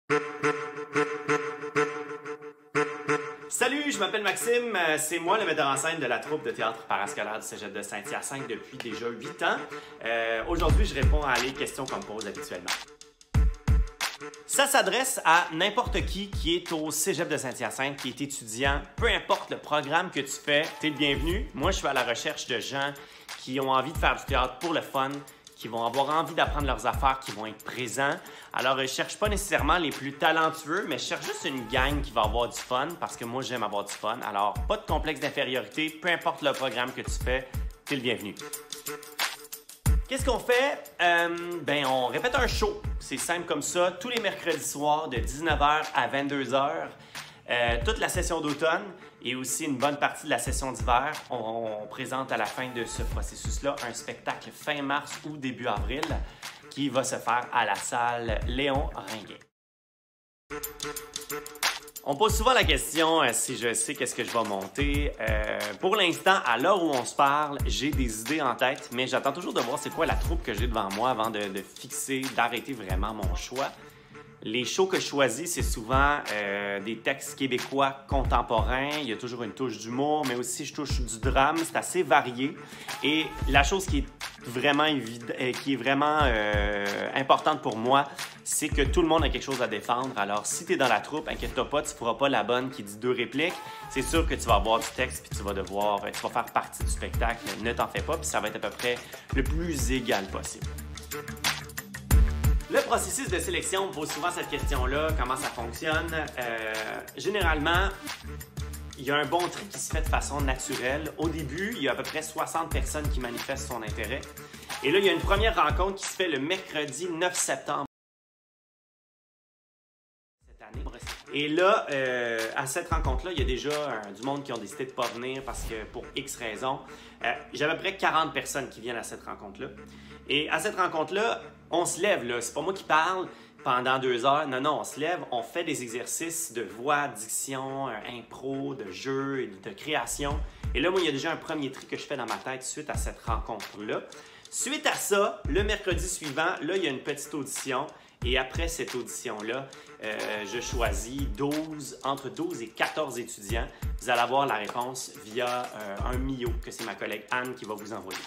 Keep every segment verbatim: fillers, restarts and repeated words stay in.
Salut, je m'appelle Maxime, c'est moi le metteur en scène de la troupe de théâtre parascolaire du Cégep de Saint-Hyacinthe depuis déjà huit ans. Euh, Aujourd'hui, je réponds à les questions qu'on me pose habituellement. Ça s'adresse à n'importe qui qui est au Cégep de Saint-Hyacinthe, qui est étudiant, peu importe le programme que tu fais, t'es le bienvenu. Moi, je suis à la recherche de gens qui ont envie de faire du théâtre pour le fun, qui vont avoir envie d'apprendre leurs affaires, qui vont être présents. Alors, je ne cherche pas nécessairement les plus talentueux, mais je cherche juste une gang qui va avoir du fun, parce que moi, j'aime avoir du fun. Alors, pas de complexe d'infériorité, peu importe le programme que tu fais, t'es le bienvenu. Qu'est-ce qu'on fait? Euh, ben, on répète un show. C'est simple comme ça, tous les mercredis soirs de dix-neuf heures à vingt-deux heures. Euh, toute la session d'automne et aussi une bonne partie de la session d'hiver. On, on présente à la fin de ce processus-là un spectacle fin mars ou début avril qui va se faire à la salle Léon Ringuet. On pose souvent la question euh, si je sais qu'est-ce que je vais monter. Euh, pour l'instant, à l'heure où on se parle, j'ai des idées en tête, mais j'attends toujours de voir c'est quoi la troupe que j'ai devant moi avant de, de fixer, d'arrêter vraiment mon choix. Les shows que je choisis, c'est souvent euh, des textes québécois contemporains. Il y a toujours une touche d'humour, mais aussi je touche du drame. C'est assez varié. Et la chose qui est vraiment, évid- qui est vraiment euh, importante pour moi, c'est que tout le monde a quelque chose à défendre. Alors, si tu es dans la troupe, inquiète-toi pas, tu ne feras pas la bonne qui dit deux répliques. C'est sûr que tu vas avoir du texte puis tu vas devoir, tu vas faire partie du spectacle. Ne t'en fais pas, puis ça va être à peu près le plus égal possible. Le processus de sélection me pose souvent cette question-là, comment ça fonctionne. Euh, généralement, il y a un bon tri qui se fait de façon naturelle. Au début, il y a à peu près soixante personnes qui manifestent son intérêt. Et là, il y a une première rencontre qui se fait le mercredi neuf septembre cette année. Et là, euh, à cette rencontre-là, il y a déjà euh, du monde qui ont décidé de ne pas venir parce que pour X raisons. Euh, j'ai à peu près quarante personnes qui viennent à cette rencontre-là. Et à cette rencontre-là, on se lève, là. C'est pas moi qui parle pendant deux heures. Non, non, on se lève, on fait des exercices de voix, diction, impro, de jeu et de création. Et là, moi, il y a déjà un premier tri que je fais dans ma tête suite à cette rencontre-là. Suite à ça, le mercredi suivant, là, il y a une petite audition. Et après cette audition-là, euh, je choisis douze, entre douze et quatorze étudiants. Vous allez avoir la réponse via euh, un Mio, que c'est ma collègue Anne qui va vous envoyer.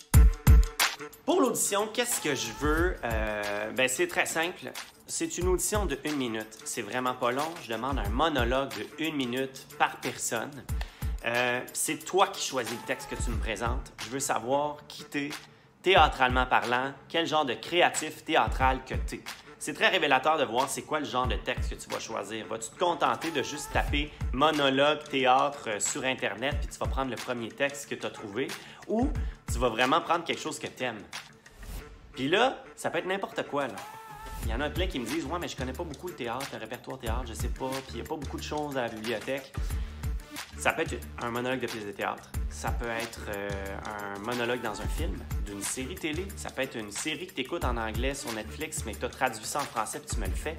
Pour l'audition, qu'est-ce que je veux? Euh, ben, c'est très simple. C'est une audition de une minute. C'est vraiment pas long. Je demande un monologue de une minute par personne. Euh, c'est toi qui choisis le texte que tu me présentes. Je veux savoir qui t'es, théâtralement parlant, quel genre de créatif théâtral que t'es. C'est très révélateur de voir c'est quoi le genre de texte que tu vas choisir. Vas-tu te contenter de juste taper monologue, théâtre sur Internet, puis tu vas prendre le premier texte que tu as trouvé, ou tu vas vraiment prendre quelque chose que tu aimes? Puis là, ça peut être n'importe quoi, là. Il y en a plein qui me disent « Ouais, mais je connais pas beaucoup le théâtre, le répertoire théâtre, je sais pas, puis il n'y a pas beaucoup de choses à la bibliothèque. » Ça peut être un monologue de pièce de théâtre. Ça peut être euh, un monologue dans un film, d'une série télé. Ça peut être une série que tu écoutes en anglais sur Netflix, mais que tu as traduit ça en français puis tu me le fais.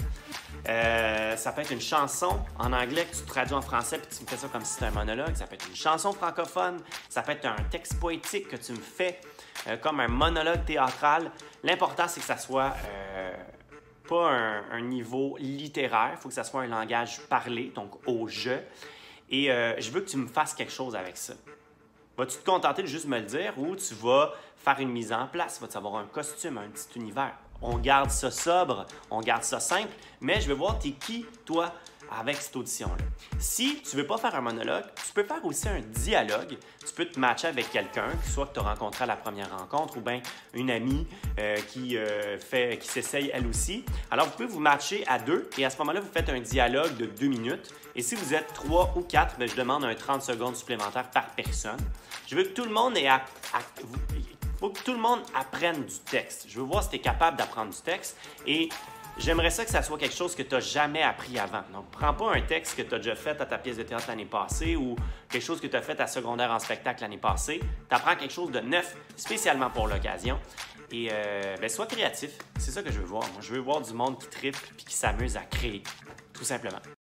Euh, ça peut être une chanson en anglais que tu traduis en français puis tu me fais ça comme si c'était un monologue. Ça peut être une chanson francophone. Ça peut être un texte poétique que tu me fais euh, comme un monologue théâtral. L'important, c'est que ça soit euh, pas un, un niveau littéraire. Il faut que ça soit un langage parlé, donc au « je ». Et euh, je veux que tu me fasses quelque chose avec ça. Vas-tu te contenter de juste me le dire ou tu vas faire une mise en place? Vas-tu avoir un costume, un petit univers? On garde ça sobre, on garde ça simple, mais je veux voir t'es qui, toi, avec cette audition-là. Si tu ne veux pas faire un monologue, tu peux faire aussi un dialogue. Tu peux te matcher avec quelqu'un, soit que tu as rencontré à la première rencontre ou bien une amie euh, qui, euh, fait, qui s'essaye elle aussi. Alors, vous pouvez vous matcher à deux et à ce moment-là, vous faites un dialogue de deux minutes. Et si vous êtes trois ou quatre, bien, je demande un trente secondes supplémentaires par personne. Je veux que tout le monde ait à, à, il faut que tout le monde apprenne du texte. Je veux voir si tu es capable d'apprendre du texte et j'aimerais ça que ça soit quelque chose que tu n'as jamais appris avant. Donc, prends pas un texte que tu as déjà fait à ta pièce de théâtre l'année passée ou quelque chose que tu as fait à secondaire en spectacle l'année passée. Tu apprends quelque chose de neuf spécialement pour l'occasion. Et euh, ben, sois créatif. C'est ça que je veux voir. Moi, je veux voir du monde qui trippe et qui s'amuse à créer, tout simplement.